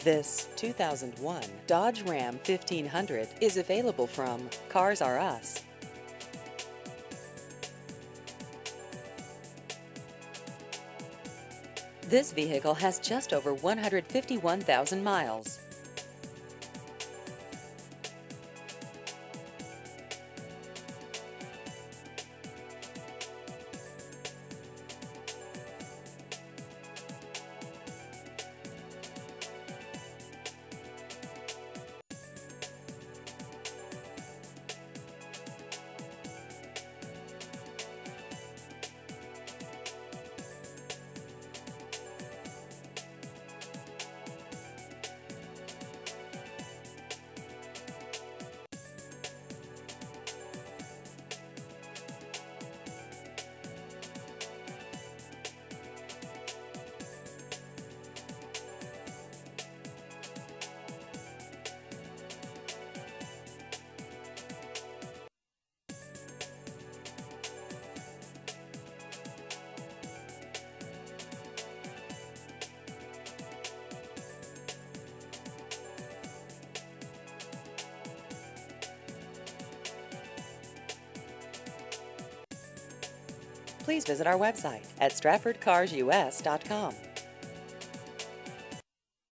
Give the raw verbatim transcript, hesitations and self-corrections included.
This two thousand one Dodge Ram fifteen hundred is available from Cars R Us. This vehicle has just over one hundred fifty-one thousand miles. Please visit our website at Stratford Cars U S dot com.